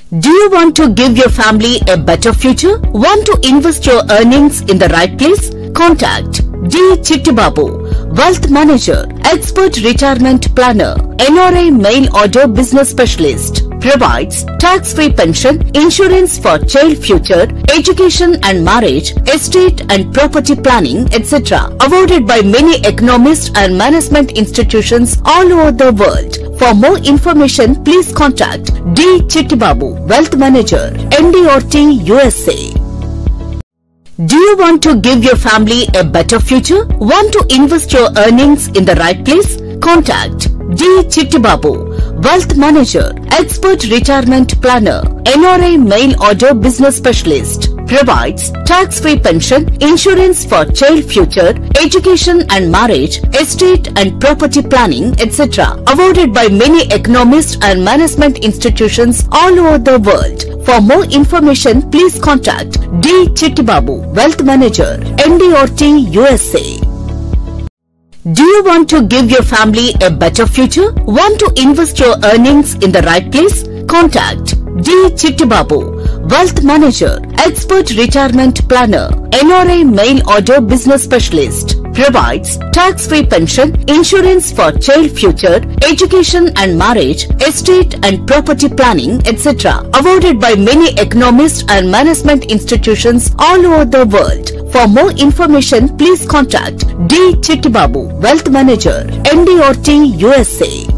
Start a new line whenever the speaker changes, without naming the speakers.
Do you want to give your family a better future? Want to invest your earnings in the right place? Contact D. Chittibabu, Wealth Manager, Expert Retirement Planner, NRI Mail Order Business Specialist. Provides tax-free pension, insurance for child future, education and marriage, estate and property planning, etc. Awarded by many economists and management institutions all over the world. For more information, please contact D. Chittibabu, Wealth Manager, MDRT, USA. Do you want to give your family a better future? Want to invest your earnings in the right place? Contact D. Chittibabu, Wealth Manager, Expert Retirement Planner, NRI Mail Order Business Specialist. Provides tax-free pension, insurance for child future, education and marriage, estate and property planning, etc. Awarded by many economists and management institutions all over the world. For more information, please contact D. Chittibabu, Wealth Manager, MDRT, USA. Do you want to give your family a better future? Want to invest your earnings in the right place? Contact D. Chittibabu, Wealth Manager, Expert Retirement Planner, NRI Mail Order Business Specialist. Provides tax-free pension, insurance for child future, education and marriage, estate and property planning, etc. Awarded by many economists and management institutions all over the world. For more information, please contact D. Chittibabu, Wealth Manager, MDRT, USA.